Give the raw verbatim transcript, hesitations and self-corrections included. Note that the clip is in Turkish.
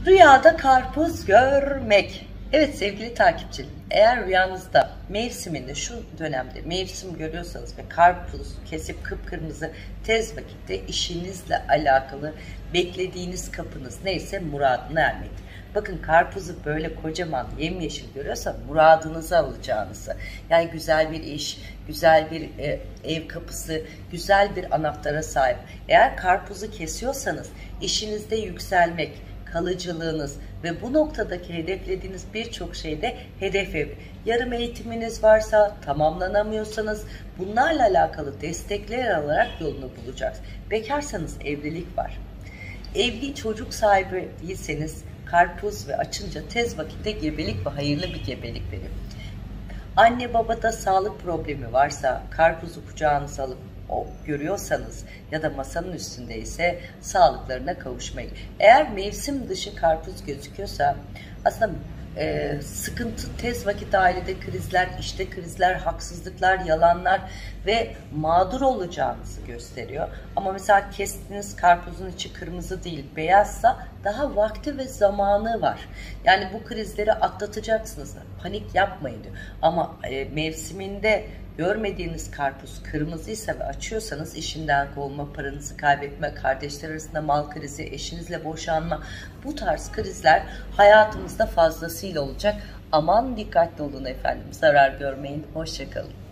Rüyada karpuz görmek. Evet sevgili takipçilerim, eğer rüyanızda mevsiminde şu dönemde mevsim görüyorsanız ve karpuz kesip kıpkırmızı, tez vakitte işinizle alakalı beklediğiniz kapınız neyse muradına ermektir. Bakın karpuzu böyle kocaman yemyeşil görüyorsa muradınızı alacağınızı, yani güzel bir iş, güzel bir e, ev kapısı, güzel bir anahtara sahip. Eğer karpuzu kesiyorsanız işinizde yükselmek, kalıcılığınız ve bu noktadaki hedeflediğiniz birçok şeyde hedef ev. Yarım eğitiminiz varsa, tamamlanamıyorsanız bunlarla alakalı destekler alarak yolunu bulacaksınız. Bekarsanız evlilik var. Evli çocuk sahibi değilseniz karpuz ve açınca tez vakitte gebelik ve hayırlı bir gebelik verir. Anne babada sağlık problemi varsa karpuzu kucağınıza alıp o görüyorsanız ya da masanın üstündeyse sağlıklarına kavuşmayın. Eğer mevsim dışı karpuz gözüküyorsa aslında e, sıkıntı, tez vakit ailede krizler, işte krizler, haksızlıklar, yalanlar ve mağdur olacağınızı gösteriyor. Ama mesela kestiğiniz karpuzun içi kırmızı değil beyazsa daha vakti ve zamanı var. Yani bu krizleri atlatacaksınız. Panik yapmayın diyor. Ama e, mevsiminde görmediğiniz karpuz kırmızıysa ve açıyorsanız işinden kovulma, paranızı kaybetme, kardeşler arasında mal krizi, eşinizle boşanma, bu tarz krizler hayatımızda fazlasıyla olacak. Aman dikkatli olun efendim, zarar görmeyin. Hoşça kalın.